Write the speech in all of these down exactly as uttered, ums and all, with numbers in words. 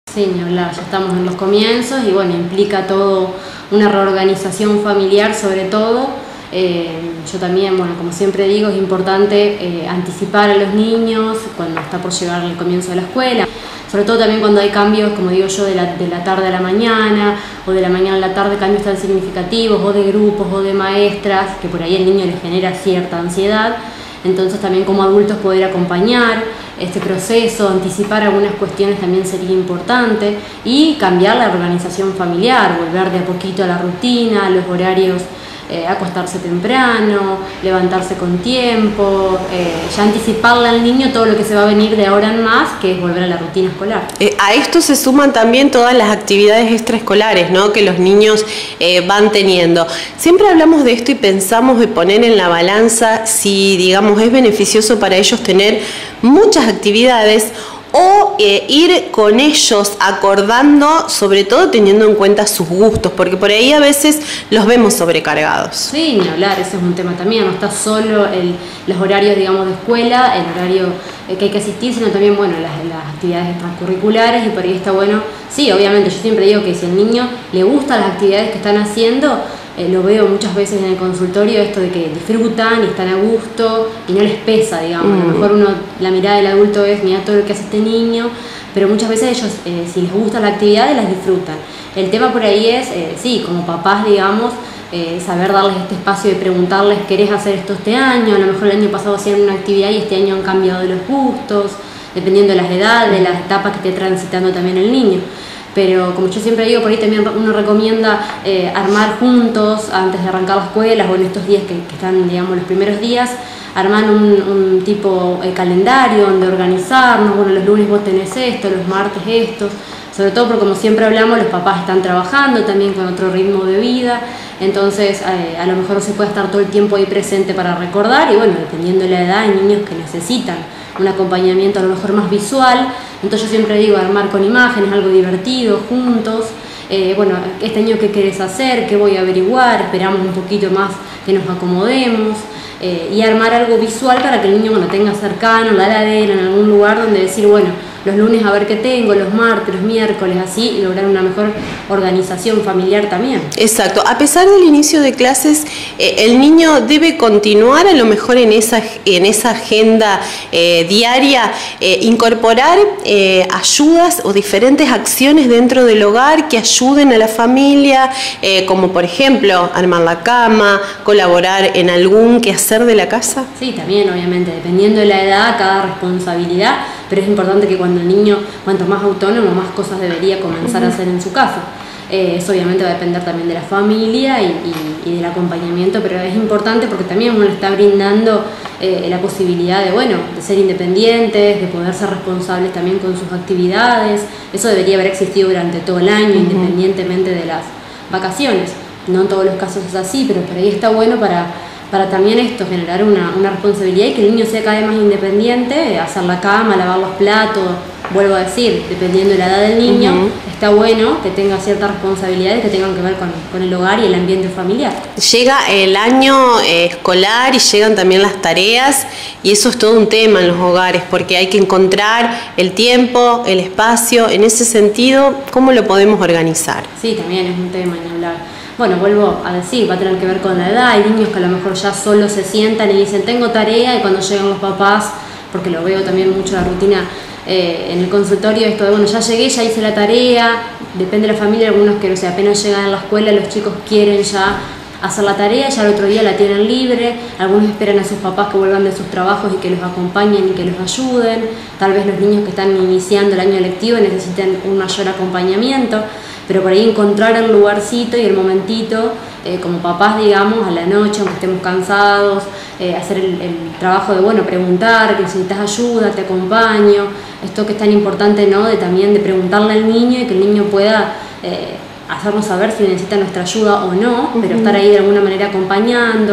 Sí, ni hablar, ya estamos en los comienzos y bueno, implica todo una reorganización familiar sobre todo. Eh, yo también, bueno, como siempre digo, es importante eh, anticipar a los niños cuando está por llegar el comienzo de la escuela, sobre todo también cuando hay cambios, como digo yo, de la, de la tarde a la mañana o de la mañana a la tarde, cambios tan significativos o de grupos o de maestras, que por ahí el niño les genera cierta ansiedad. Entonces también como adultos poder acompañar este proceso, anticipar algunas cuestiones también sería importante y cambiar la organización familiar, volver de a poquito a la rutina, a los horarios, eh, acostarse temprano, levantarse con tiempo, eh, ya anticiparle al niño todo lo que se va a venir de ahora en más, que es volver a la rutina escolar. Eh, a esto se suman también todas las actividades extraescolares, ¿no?, que los niños eh, van teniendo. Siempre hablamos de esto y pensamos de poner en la balanza si, digamos, es beneficioso para ellos tener muchas actividades o eh, ir con ellos acordando, sobre todo teniendo en cuenta sus gustos, porque por ahí a veces los vemos sobrecargados. Sí, ni hablar, ese es un tema también, no está solo el, los horarios, digamos, de escuela, el horario eh, que hay que asistir, sino también, bueno, las, las actividades extracurriculares, y por ahí está bueno, sí, obviamente, yo siempre digo que si al niño le gustan las actividades que están haciendo, Eh, lo veo muchas veces en el consultorio, esto de que disfrutan y están a gusto y no les pesa, digamos. Mm. A lo mejor uno, la mirada del adulto es, mira todo lo que hace este niño, pero muchas veces ellos, eh, si les gusta la actividad, las disfrutan. El tema por ahí es, eh, sí, como papás, digamos, eh, saber darles este espacio de preguntarles, ¿querés hacer esto este año? A lo mejor el año pasado hacían una actividad y este año han cambiado de los gustos, dependiendo de las edades, de las etapas que esté transitando también el niño. Pero como yo siempre digo, por ahí también uno recomienda eh, armar juntos antes de arrancar la escuela o en estos días que, que están, digamos, los primeros días, armar un, un tipo de calendario donde organizarnos, bueno, los lunes vos tenés esto, los martes esto, sobre todo porque como siempre hablamos, los papás están trabajando también con otro ritmo de vida, entonces eh, a lo mejor no se puede estar todo el tiempo ahí presente para recordar y bueno, dependiendo de la edad hay niños que necesitan un acompañamiento a lo mejor más visual, entonces yo siempre digo armar con imágenes, algo divertido, juntos, eh, bueno, este año qué querés hacer, qué voy a averiguar, esperamos un poquito más que nos acomodemos, eh, y armar algo visual para que el niño, bueno, tenga cercano, en la heladera, en algún lugar donde decir, bueno, los lunes a ver qué tengo, los martes, los miércoles, así, y lograr una mejor organización familiar también. Exacto. A pesar del inicio de clases, eh, el niño debe continuar a lo mejor en esa, en esa agenda eh, diaria, eh, incorporar eh, ayudas o diferentes acciones dentro del hogar que ayuden a la familia, eh, como por ejemplo, armar la cama, colaborar en algún quehacer de la casa. Sí, también, obviamente, dependiendo de la edad, cada responsabilidad, pero es importante que cuando el niño, cuanto más autónomo, más cosas debería comenzar uh-huh. a hacer en su casa. Eh, eso obviamente va a depender también de la familia y, y, y del acompañamiento, pero es importante porque también uno le está brindando eh, la posibilidad de, bueno, de ser independientes, de poder ser responsables también con sus actividades. Eso debería haber existido durante todo el año, uh-huh. independientemente de las vacaciones. No en todos los casos es así, pero por ahí está bueno para... para también esto, generar una, una responsabilidad y que el niño sea cada vez más independiente, hacer la cama, lavar los platos, vuelvo a decir, dependiendo de la edad del niño, uh-huh. está bueno que tenga ciertas responsabilidades que tengan que ver con, con el hogar y el ambiente familiar. Llega el año eh, escolar y llegan también las tareas y eso es todo un tema en los hogares porque hay que encontrar el tiempo, el espacio, en ese sentido, ¿cómo lo podemos organizar? Sí, también es un tema en hablar. Bueno, vuelvo a decir, va a tener que ver con la edad, hay niños que a lo mejor ya solo se sientan y dicen tengo tarea y cuando llegan los papás, porque lo veo también mucho la rutina eh, en el consultorio, esto de bueno, ya llegué, ya hice la tarea, depende de la familia, algunos que no sé, apenas llegan a la escuela los chicos quieren ya hacer la tarea, ya el otro día la tienen libre, algunos esperan a sus papás que vuelvan de sus trabajos y que los acompañen y que los ayuden, tal vez los niños que están iniciando el año lectivo necesitan un mayor acompañamiento, pero por ahí encontrar el lugarcito y el momentito, eh, como papás, digamos, a la noche, aunque estemos cansados, eh, hacer el, el trabajo de, bueno, preguntar, que necesitas ayuda, te acompaño, esto que es tan importante, ¿no?, de también de preguntarle al niño y que el niño pueda eh, hacernos saber si necesita nuestra ayuda o no, pero uh-huh. estar ahí de alguna manera acompañando,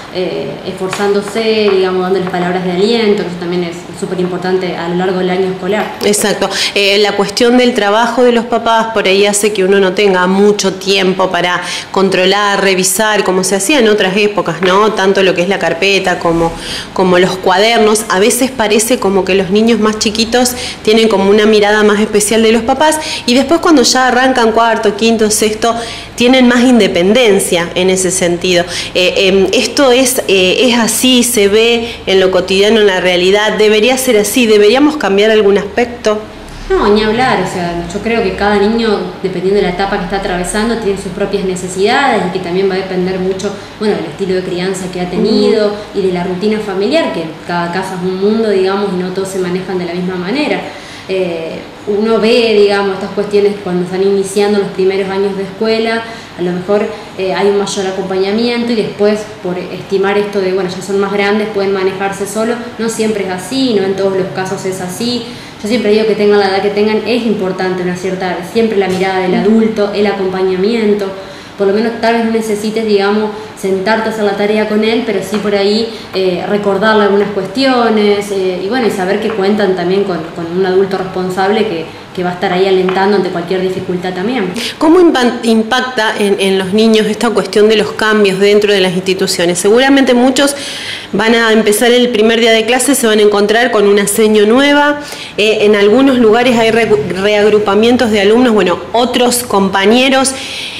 eh, esforzándose, digamos, dándoles palabras de aliento, que eso también es súper importante a lo largo del año escolar. Exacto. Eh, la cuestión del trabajo de los papás por ahí hace que uno no tenga mucho tiempo para controlar, revisar, como se hacía en otras épocas, ¿no? Tanto lo que es la carpeta como, como los cuadernos. A veces parece como que los niños más chiquitos tienen como una mirada más especial de los papás y después cuando ya arrancan cuarto, quinto, sexto, tienen más independencia en ese sentido. Eh, eh, esto es, eh, es así, se ve en lo cotidiano, en la realidad, debería ser así, deberíamos cambiar algún aspecto. No, ni hablar, o sea, yo creo que cada niño, dependiendo de la etapa que está atravesando, tiene sus propias necesidades y que también va a depender mucho, bueno, del estilo de crianza que ha tenido uh-huh. y de la rutina familiar, que cada casa es un mundo, digamos, y no todos se manejan de la misma manera. Eh, uno ve, digamos, estas cuestiones cuando están iniciando los primeros años de escuela, a lo mejor eh, hay un mayor acompañamiento y después por estimar esto de, bueno, ya son más grandes, pueden manejarse solos, no siempre es así, no en todos los casos es así. Yo siempre digo que tengan la edad que tengan, es importante una cierta, siempre la mirada del adulto, el acompañamiento, por lo menos tal vez no necesites, digamos, sentarte a hacer la tarea con él, pero sí por ahí eh, recordarle algunas cuestiones eh, y bueno, y saber que cuentan también con, con un adulto responsable que, que va a estar ahí alentando ante cualquier dificultad también. ¿Cómo impacta en, en los niños esta cuestión de los cambios dentro de las instituciones? Seguramente muchos van a empezar el primer día de clase, se van a encontrar con una seño nueva, eh, en algunos lugares hay re, reagrupamientos de alumnos, bueno, otros compañeros.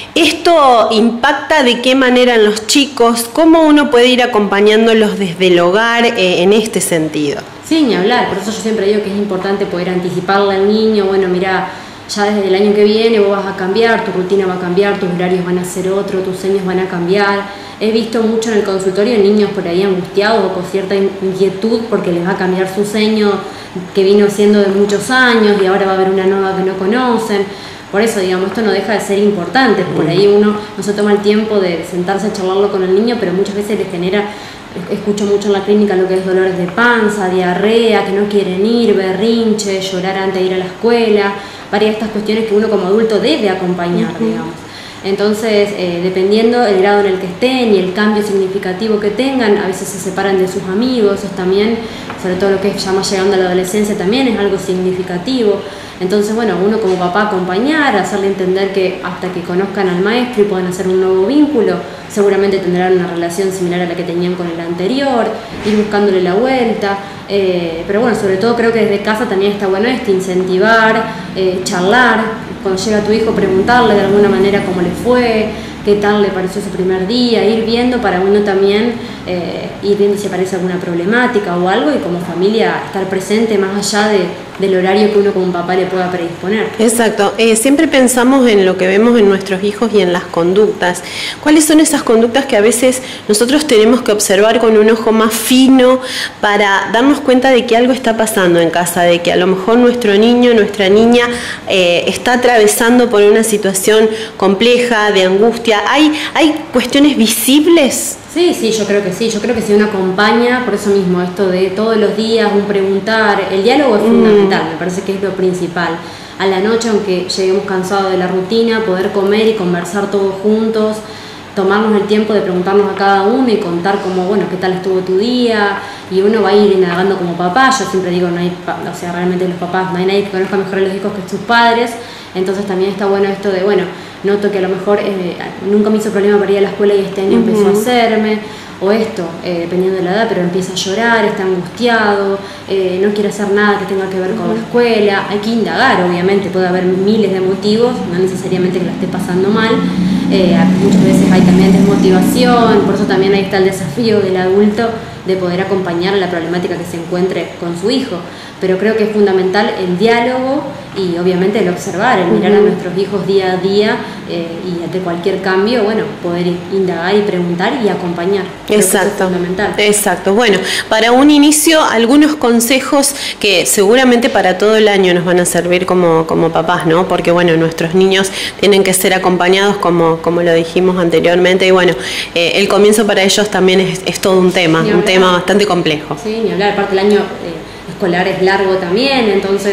¿Esto impacta de qué manera en los chicos? ¿Cómo uno puede ir acompañándolos desde el hogar eh, en este sentido? Sí, ni hablar, por eso yo siempre digo que es importante poder anticiparle al niño, bueno, mira, ya desde el año que viene vos vas a cambiar, tu rutina va a cambiar, tus horarios van a ser otro, tus seños van a cambiar. He visto mucho en el consultorio niños por ahí angustiados o con cierta inquietud porque les va a cambiar su seño que vino siendo de muchos años y ahora va a haber una nueva que no conocen. Por eso, digamos, esto no deja de ser importante. Por ahí uno no se toma el tiempo de sentarse a charlarlo con el niño, pero muchas veces le genera, escucho mucho en la clínica lo que es dolores de panza, diarrea, que no quieren ir, berrinche, llorar antes de ir a la escuela, varias de estas cuestiones que uno como adulto debe acompañar, uh-huh. digamos. Entonces, eh, dependiendo el grado en el que estén y el cambio significativo que tengan, a veces se separan de sus amigos, eso también, sobre todo lo que ya más llegando a la adolescencia, también es algo significativo. Entonces, bueno, uno como papá acompañar, hacerle entender que hasta que conozcan al maestro y puedan hacer un nuevo vínculo, seguramente tendrán una relación similar a la que tenían con el anterior, ir buscándole la vuelta. Eh, pero bueno, sobre todo creo que desde casa también está bueno esto, incentivar, eh, charlar. Cuando llega tu hijo, preguntarle de alguna manera cómo le fue, qué tal le pareció su primer día, ir viendo para uno también, eh, ir viendo si aparece alguna problemática o algo y como familia estar presente más allá de, del horario que uno como papá le pueda predisponer. Exacto, eh, siempre pensamos en lo que vemos en nuestros hijos y en las conductas. ¿Cuáles son esas conductas que a veces nosotros tenemos que observar con un ojo más fino para darnos cuenta de que algo está pasando en casa, de que a lo mejor nuestro niño, nuestra niña eh, está atravesando por una situación compleja, de angustia? ¿Hay, hay cuestiones visibles? Sí, sí, yo creo que sí, yo creo que si uno acompaña, por eso mismo, esto de todos los días, un preguntar, el diálogo es fundamental, mm. me parece que es lo principal. A la noche, aunque lleguemos cansados de la rutina, poder comer y conversar todos juntos, tomarnos el tiempo de preguntarnos a cada uno y contar como, bueno, qué tal estuvo tu día, y uno va a ir indagando como papá. Yo siempre digo, no hay, o sea, realmente los papás, no hay nadie que conozca mejor a los hijos que sus padres, entonces también está bueno esto de, bueno, noto que a lo mejor eh, nunca me hizo problema para ir a la escuela y este año uh-huh. empezó a hacerme, o esto, eh, dependiendo de la edad, pero empieza a llorar, está angustiado, eh, no quiere hacer nada que tenga que ver con uh-huh. la escuela. Hay que indagar, obviamente, puede haber miles de motivos, no necesariamente que la esté pasando mal, eh, muchas veces hay también desmotivación, por eso también ahí está el desafío del adulto de poder acompañar a la problemática que se encuentre con su hijo. Pero creo que es fundamental el diálogo y obviamente el observar, el mirar uh-huh. a nuestros hijos día a día eh, y ante cualquier cambio, bueno, poder indagar y preguntar y acompañar. Creo exacto, que eso es fundamental. Exacto. Bueno, para un inicio, algunos consejos que seguramente para todo el año nos van a servir como, como papás, ¿no? Porque bueno, nuestros niños tienen que ser acompañados como, como lo dijimos anteriormente y bueno, eh, el comienzo para ellos también es, es todo un tema, un tema bastante complejo. Sí, ni hablar, aparte el año eh, escolar es largo también, entonces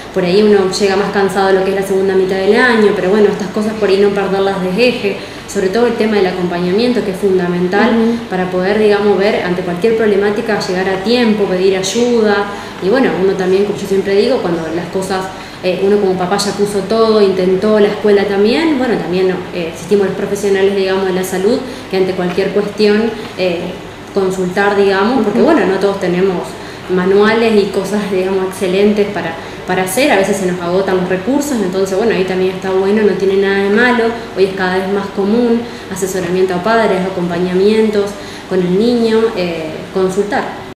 por ahí uno llega más cansado de lo que es la segunda mitad del año, pero bueno, estas cosas por ahí no perderlas de eje, sobre todo el tema del acompañamiento, que es fundamental uh-huh. para poder, digamos, ver ante cualquier problemática, llegar a tiempo, pedir ayuda, y bueno, uno también, como yo siempre digo, cuando las cosas, eh, uno como papá ya puso todo, intentó la escuela también, bueno, también eh, existimos los profesionales, digamos, de la salud, que ante cualquier cuestión eh, consultar, digamos, porque bueno, no todos tenemos manuales y cosas, digamos, excelentes para, para hacer, a veces se nos agotan los recursos, entonces bueno, ahí también está bueno, no tiene nada de malo, hoy es cada vez más común, asesoramiento a padres, acompañamientos con el niño, eh, consultar.